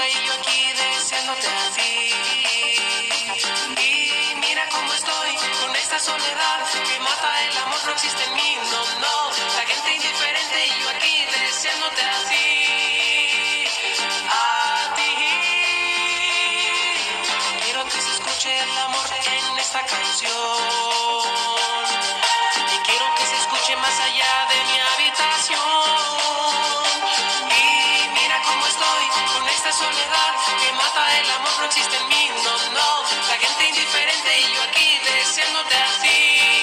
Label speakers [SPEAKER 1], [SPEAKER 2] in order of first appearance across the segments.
[SPEAKER 1] y yo aquí deseándote a ti. Y mira cómo estoy con esta soledad que mata el amor, no existe en mí, no, no. La gente indiferente y yo aquí deseándote a ti. A ti. Quiero que se escuche el amor en esta canción. Y quiero que se escuche más allá de mi habitación. Y mira cómo estoy con esta soledad que mata el amor, no existe en mí, no, no. La gente indiferente y yo aquí deseándote a ti.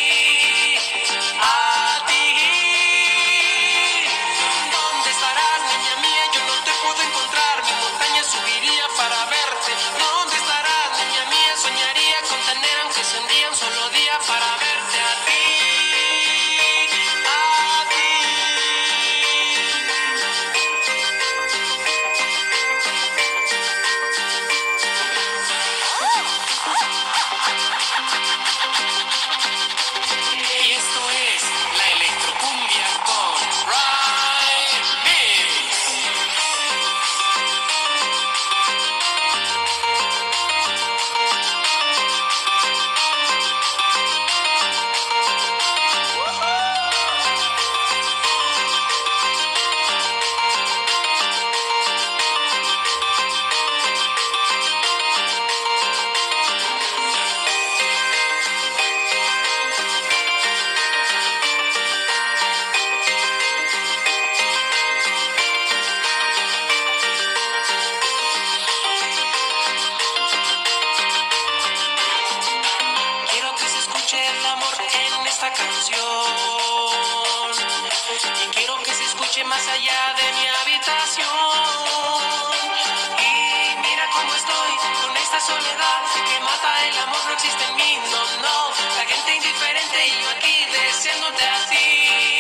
[SPEAKER 1] A ti. ¿Dónde estarás, niña mía? Yo no te puedo encontrar. Mi montaña subiría para verte. ¿Dónde estarás, niña mía? Soñaría con tener, aunque sea un día, un solo día para verte a ti. Y esto es la electrocumbia con Ride Mix. Quiero que se escuche el amor en esta canción. Y quiero que se escuche más allá de mi habitación. Y mira cómo estoy con esta soledad que mata el amor, no existe en mí, no, no. La gente indiferente y yo aquí deseándote a ti.